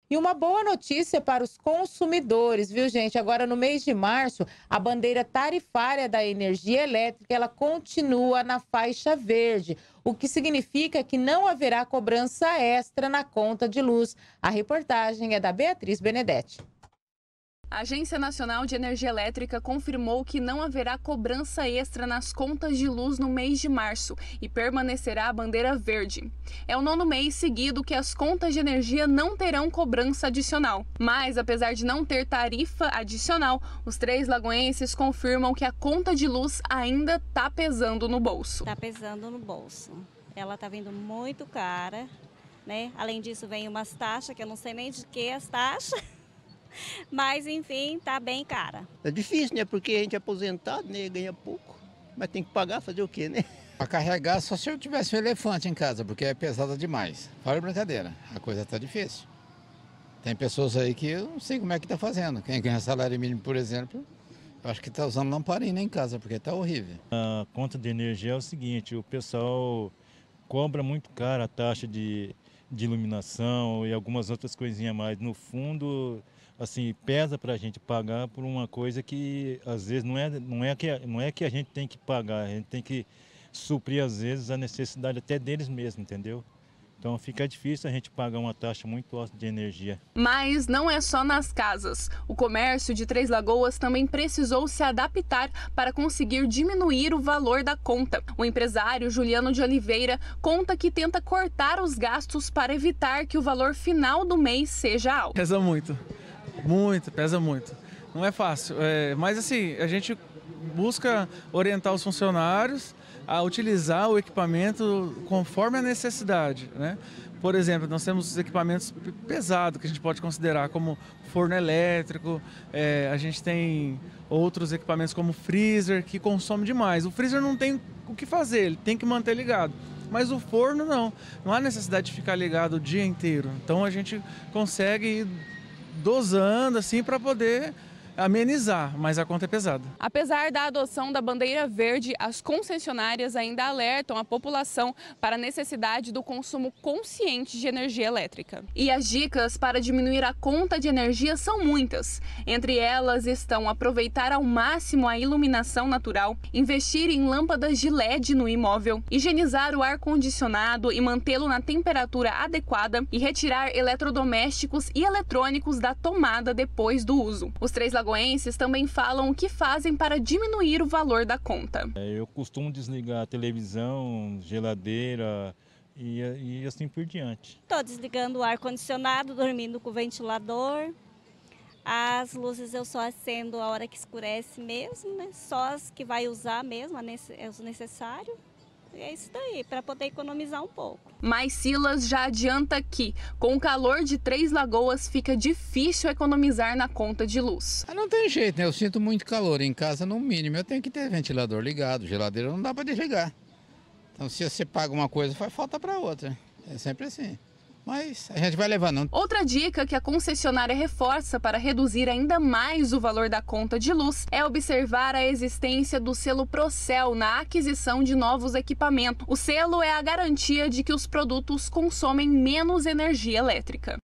E uma boa notícia para os consumidores, viu, gente? Agora, no mês de março, a bandeira tarifária da energia elétrica, ela continua na faixa verde, o que significa que não haverá cobrança extra na conta de luz. A reportagem é da Beatriz Benedetti. A Agência Nacional de Energia Elétrica confirmou que não haverá cobrança extra nas contas de luz no mês de março e permanecerá a bandeira verde. É o 9º mês seguido que as contas de energia não terão cobrança adicional. Mas, apesar de não ter tarifa adicional, os três lagoenses confirmam que a conta de luz ainda está pesando no bolso. Está pesando no bolso. Ela está vindo muito cara, né? Além disso, vem umas taxas, que eu não sei nem de que as taxas. Mas, enfim, tá bem cara. É difícil, né? Porque a gente é aposentado, né? Ganha pouco. Mas tem que pagar, fazer o quê, né? Para carregar, só se eu tivesse um elefante em casa, porque é pesada demais. Fora brincadeira, a coisa tá difícil. Tem pessoas aí que eu não sei como é que tá fazendo. Quem ganha salário mínimo, por exemplo, eu acho que tá usando lamparina em casa, porque tá horrível. A conta de energia é o seguinte, o pessoal cobra muito caro a taxa de iluminação e algumas outras coisinhas mais. No fundo, assim, pesa para a gente pagar por uma coisa que às vezes não é que a gente tem que pagar, a gente tem que suprir às vezes a necessidade até deles mesmos, entendeu? Então fica difícil a gente pagar uma taxa muito alta de energia. Mas não é só nas casas. O comércio de Três Lagoas também precisou se adaptar para conseguir diminuir o valor da conta. O empresário Juliano de Oliveira conta que tenta cortar os gastos para evitar que o valor final do mês seja alto. Pesa muito, pesa muito. Não é fácil, mas assim, a gente busca orientar os funcionários a utilizar o equipamento conforme a necessidade, né? Por exemplo, nós temos equipamentos pesados que a gente pode considerar como forno elétrico, a gente tem outros equipamentos como freezer que consome demais. O freezer não tem o que fazer, ele tem que manter ligado. Mas o forno não há necessidade de ficar ligado o dia inteiro. Então a gente consegue ir dosando assim para poder amenizar, mas a conta é pesada. Apesar da adoção da bandeira verde, as concessionárias ainda alertam a população para a necessidade do consumo consciente de energia elétrica. E as dicas para diminuir a conta de energia são muitas. Entre elas estão aproveitar ao máximo a iluminação natural, investir em lâmpadas de LED no imóvel, higienizar o ar-condicionado e mantê-lo na temperatura adequada e retirar eletrodomésticos e eletrônicos da tomada depois do uso. Os Três Lagoas também falam o que fazem para diminuir o valor da conta. Eu costumo desligar a televisão, geladeira e assim por diante. Estou desligando o ar-condicionado, dormindo com o ventilador. As luzes eu só acendo a hora que escurece mesmo, né? Só as que vai usar mesmo, é o necessário. E é isso daí, para poder economizar um pouco. Mas Silas já adianta que, com o calor de Três Lagoas, fica difícil economizar na conta de luz. Não tem jeito, né? Eu sinto muito calor em casa, no mínimo. Eu tenho que ter ventilador ligado, geladeira não dá para desligar. Então, se você paga uma coisa, faz falta para outra. É sempre assim. Mas a gente vai levando. Outra dica que a concessionária reforça para reduzir ainda mais o valor da conta de luz é observar a existência do selo Procel na aquisição de novos equipamentos. O selo é a garantia de que os produtos consomem menos energia elétrica.